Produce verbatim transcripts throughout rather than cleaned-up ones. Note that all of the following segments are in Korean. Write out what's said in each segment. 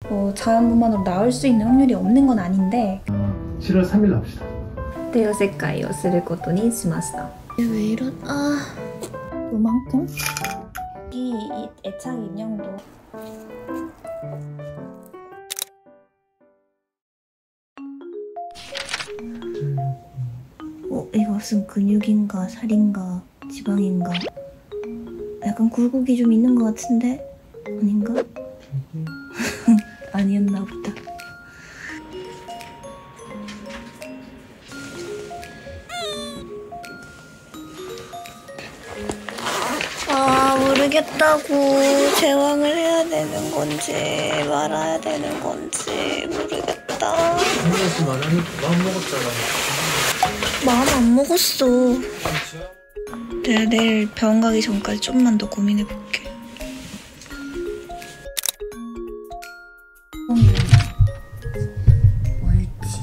뭐 자연분만으로 나올 수 있는 확률이 없는 건 아닌데 칠월 삼일 합시다. 대여 색깔을することにしました. 왜 이런 아 요만큼? 이, 이 애착 인형도 어 이것은 근육인가 살인가 지방인가 약간 굴곡이 좀 있는 것 같은데 아닌가? 아니었나 보다. 아 모르겠다고. 제왕을 해야 되는 건지 말아야 되는 건지 모르겠다. 하지 말라니 마음 먹었잖아. 마음 안 먹었어. 내가 내일 병원 가기 전까지 좀만 더 고민해볼게. 뭘지?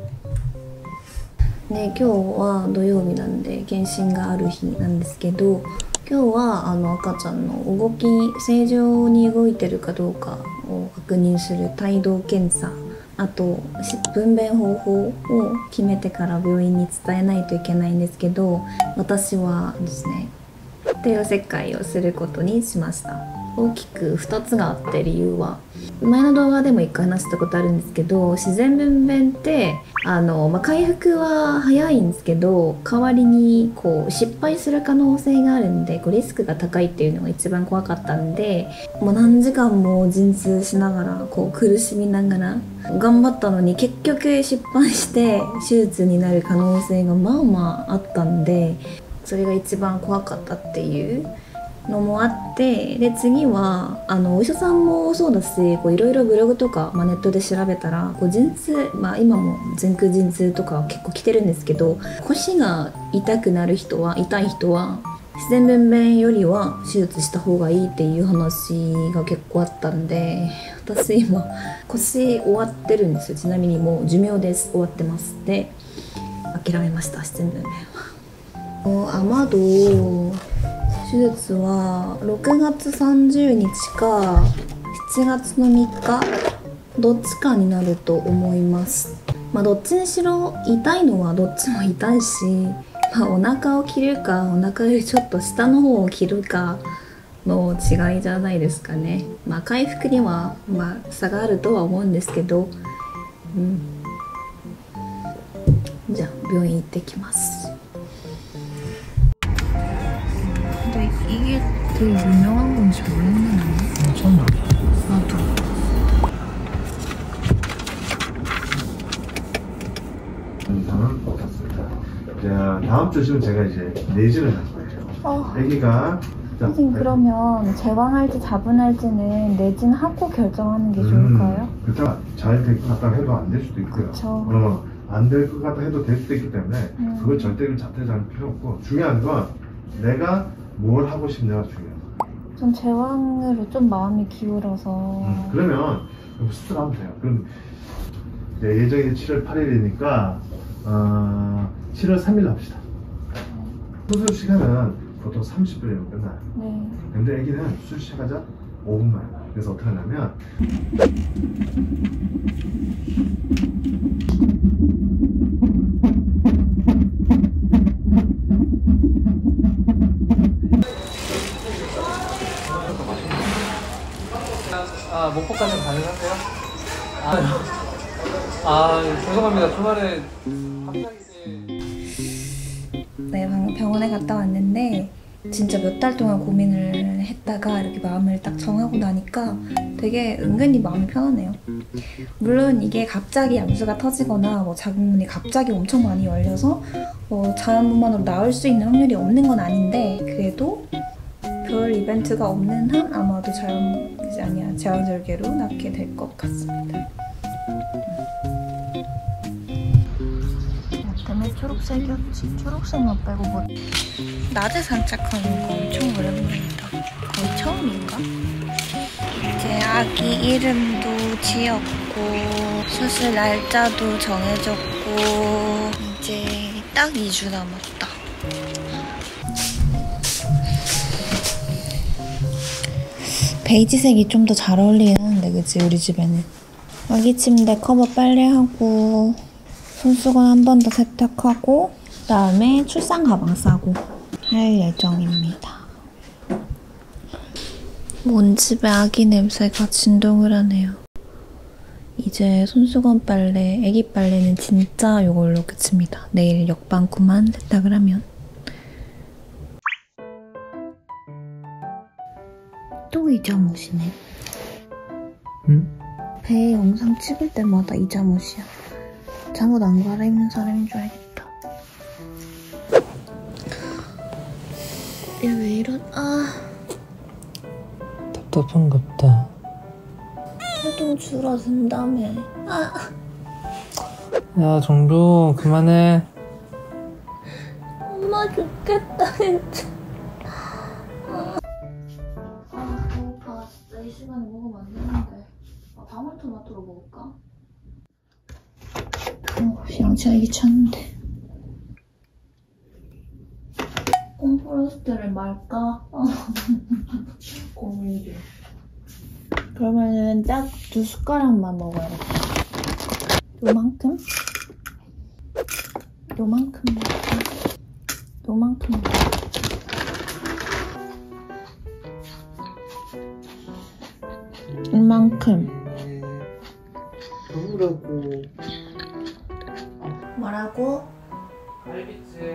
네, 今日は土曜日なんで検診がある日なんですけど、今日はあの赤ちゃんの動き正常に動いてるかどうかを確認する体動検査、あと分娩方法を決めてから病院に伝えないといけないんですけど、私はですね帝王切開をすることにしました。大きくふたつがあって理由は前の動画でもいっかい話したことあるんですけど、自然分娩ってあの、まあ、回復は早いんですけど代わりにこう失敗する可能性があるんでこうリスクが高いっていうのが一番怖かったんで、もう何時間も陣痛しながらこう苦しみながら頑張ったのに結局失敗して手術になる可能性がまあまああったんで、それが一番怖かったっていうのもあって、で次はあのお医者さんもそうだしいろいろブログとか、まあ、ネットで調べたらこう陣痛、まあ、今も前空陣痛とか結構来てるんですけど、腰が痛くなる人は痛い人は自然分娩よりは手術した方がいいっていう話が結構あったんで、私今腰終わってるんですよ。ちなみにもう寿命です。終わってます。で諦めました、自然分娩は。アマド手術はろくがつさんじゅうにちかしちがつのみっかどっちかになると思います。まあどっちにしろ痛いのはどっちも痛いし、まあ、お腹を切るかお腹よりちょっと下の方を切るかの違いじゃないですかね。まあ回復にはまあ差があるとは思うんですけど、うん、じゃあ病院行ってきます。이게 되게 유명한 건지 모르겠네. 처음 알아. 나도. 다음 같습니다. 자, 다음 주 시면 제가 이제 내진을 할 거예요. 어. 아기가 선생님 그러면 제왕할지 자분할지는 내진하고 결정하는 게 좋을까요? 음, 그렇죠. 잘 될 것 같다 해도 안 될 수도 있고요. 어, 안 될 것 같다 해도 될 수도 있기 때문에 음. 그걸 절대 자퇴할 필요 없고, 중요한 건 내가 뭘 하고 싶냐가 중요해요. 전 제왕으로 좀 마음이 기울어서. 음, 그러면 수술하면 돼요. 그럼 네, 예정이 칠월 팔일이니까 어, 칠월 삼일 합시다. 수술 시간은 보통 삼십 분이면 끝나요. 네. 근데 애기는 수술 시작하자 오 분만 해요. 그래서 어떻게 하냐면 아, 목포까지 가능하세요? 아, 아 죄송합니다. 주말에 네, 방금 병원에 갔다 왔는데 진짜 몇 달 동안 고민을 했다가 이렇게 마음을 딱 정하고 나니까 되게 은근히 마음이 편하네요. 물론 이게 갑자기 양수가 터지거나 뭐 자궁문이 갑자기 엄청 많이 열려서 뭐 자연분만으로 나올 수 있는 확률이 없는 건 아닌데, 그래도 별 이벤트가 없는 한 아마도 자연, 아니야, 자연절개로 낳게 될 것 같습니다. 때문에 초록색이었지. 초록색만 빼고 뭐. 낮에 산책하는 거 엄청 오랜만이다. 거의 처음인가? 이제 아기 이름도 지었고 수술 날짜도 정해졌고 이제 딱 이 주 남았다. 베이지색이 좀 더 잘 어울리긴 하는데, 그치? 우리 집에는. 아기 침대 커버 빨래하고 손수건 한 번 더 세탁하고 그다음에 출산 가방 싸고 할 예정입니다. 온 집에 아기 냄새가 진동을 하네요. 이제 손수건 빨래, 아기 빨래는 진짜 이걸로 끝입니다. 내일 역방구만 세탁을 하면. 또 이 잠옷이네. 응? 배에 영상 찍을 때마다 이 잠옷이야. 잠옷 안 갈아입는 사람인 줄 알겠다. 얘 왜 이러... 아... 답답한갑다. 활동 줄어든다며. 아... 야 정도 그만해. 엄마 죽겠다 진짜. 아, 아 배고파. 진짜 이 시간에 먹으면 안 되는데. 아, 방울토마토로 먹을까? 어, 양치하기 귀찮은데. 콤프로스트를 말까? 고민 중. 그러면은 딱 두 숟가락만 먹어야겠다. 요만큼? 요만큼 먹을까? 요만큼 먹을까? 이만큼. 먹으라고. 뭐라고? 갈비찜.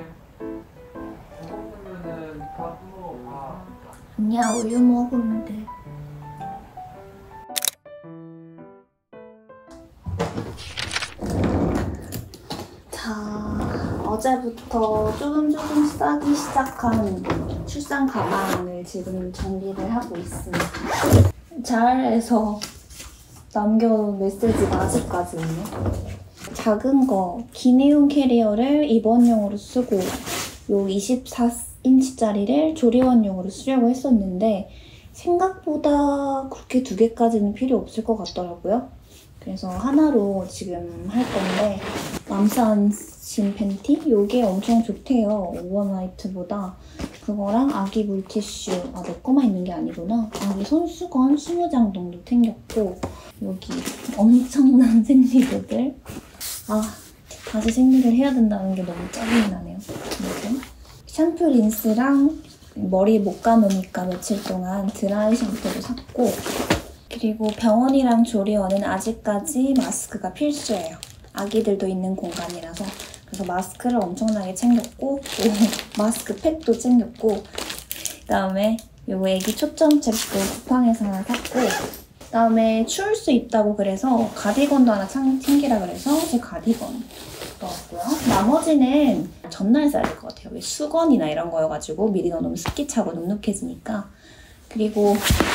먹으면은 밥 먹어 밥. 아니야, 우유 먹으면 돼. 자, 어제부터 조금 조금 싸기 시작한 출산 가방을 지금 정리를 하고 있습니다. 잘해서 남겨놓은 메시지가 아직까지 있네. 작은 거, 기내용 캐리어를 입원용으로 쓰고 요 이십사 인치짜리를 조리원용으로 쓰려고 했었는데 생각보다 그렇게 두 개까지는 필요 없을 것 같더라고요. 그래서 하나로 지금 할 건데 맘산신 팬티? 요게 엄청 좋대요. 오버나이트보다. 그거랑 아기 물티슈, 아 내 거만 있는 게 아니구나. 아기 손수건 이십 장 정도 챙겼고 여기 엄청난 생리대들. 아 다시 생리를 해야 된다는 게 너무 짜증이 나네요. 아무튼 샴푸 린스랑 머리 못 감으니까 며칠 동안 드라이 샴푸도 샀고 그리고 병원이랑 조리원은 아직까지 마스크가 필수예요. 아기들도 있는 공간이라서. 그래서 마스크를 엄청나게 챙겼고 또 마스크팩도 챙겼고 그다음에 요 애기 초점책도 쿠팡에서 하나 샀고 그다음에 추울 수 있다고 그래서 가디건도 하나 챙기라 그래서 제 가디건 넣었고요. 나머지는 전날 써야 될 것 같아요. 왜 수건이나 이런 거여가지고 미리 넣어놓으면 습기 차고 눅눅해지니까. 그리고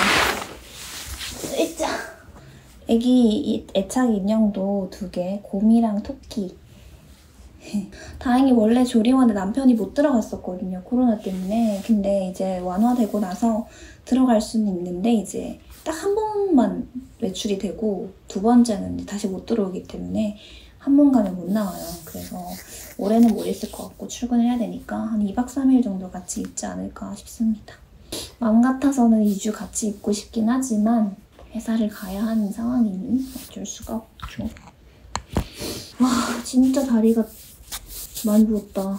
으짜 애기 애착 인형도 두 개, 곰이랑 토끼. 다행히 원래 조리원에 남편이 못 들어갔었거든요. 코로나 때문에. 근데 이제 완화되고 나서 들어갈 수는 있는데 이제 딱 한 번만 외출이 되고 두 번째는 다시 못 들어오기 때문에 한 번 가면 못 나와요. 그래서 올해는 못 있을 것 같고 출근을 해야 되니까 한 이 박 삼 일 정도 같이 있지 않을까 싶습니다. 마음 같아서는 이 주 같이 있고 싶긴 하지만 회사를 가야 하는 상황이니 어쩔 수가 없죠. 와 진짜 다리가 많이 부었다.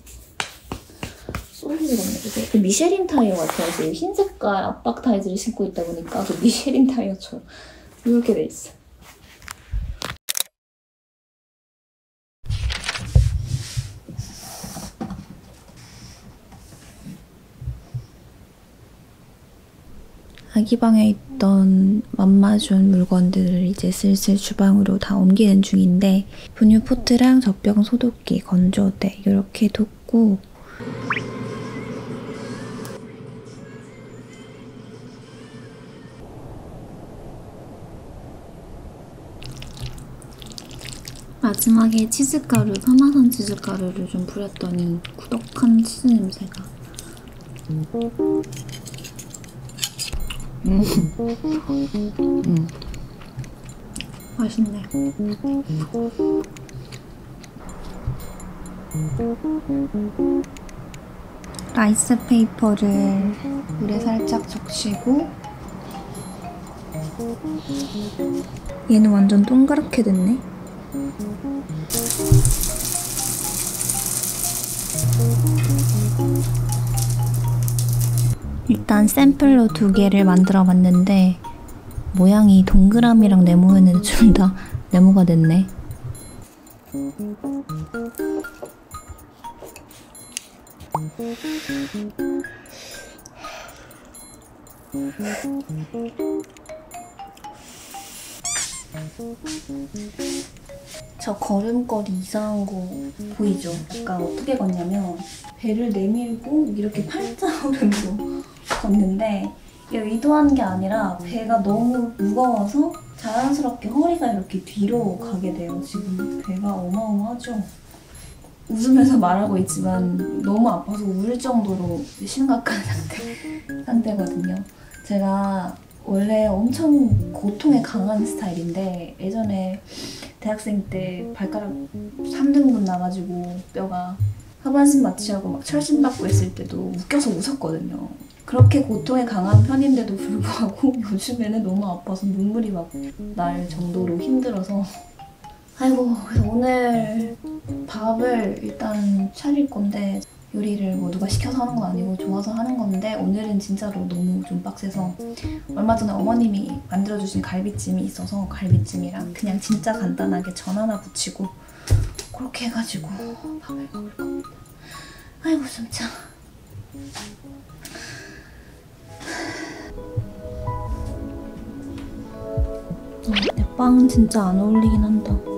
소리가 없네. 이게 미쉐린 타이어 같아요. 지금 흰 색깔 압박 타이즈를 신고 있다 보니까 그 미쉐린 타이어처럼 이렇게 돼 있어. 아기 방에 있던 맘마준 물건들을 이제 슬슬 주방으로 다 옮기는 중인데 분유 포트랑 젖병 소독기, 건조대 이렇게 뒀고 마지막에 치즈가루, 파마산 치즈가루를 좀 뿌렸더니 꾸덕한 치즈 냄새가 음. 음. 맛있네. 라이스 페이퍼를 물에 살짝 적시고 얘는 완전 동그랗게 됐네. 일단 샘플로 두 개를 만들어 봤는데 모양이 동그라미랑 네모였는데 좀 다 네모가 됐네. 저 걸음걸이 이상한 거 보이죠? 약간 어떻게 걷냐면 배를 내밀고 이렇게 팔자오름으로 걷는데 이게 의도한 게 아니라 배가 너무 무거워서 자연스럽게 허리가 이렇게 뒤로 가게 돼요. 지금 배가 어마어마하죠? 웃으면서 말하고 있지만 너무 아파서 울 정도로 심각한 상태, 상태거든요. 제가 원래 엄청 고통에 강한 스타일인데 예전에 대학생 때 발가락 삼 등분 나가지고 뼈가 하반신 마취하고 막 철심 받고 있을 때도 웃겨서 웃었거든요. 그렇게 고통에 강한 편인데도 불구하고 요즘에는 너무 아파서 눈물이 막 날 정도로 힘들어서 아이고, 그래서 오늘 밥을 일단 차릴 건데 요리를 뭐 누가 시켜서 하는 건 아니고 좋아서 하는 건데 오늘은 진짜로 너무 좀 빡세서 얼마 전에 어머님이 만들어주신 갈비찜이 있어서 갈비찜이랑 그냥 진짜 간단하게 전 하나 부치고 그렇게 해가지고 밥을 먹을 겁니다. 아이고 숨차. 어, 내 빵은 진짜 안 어울리긴 한다.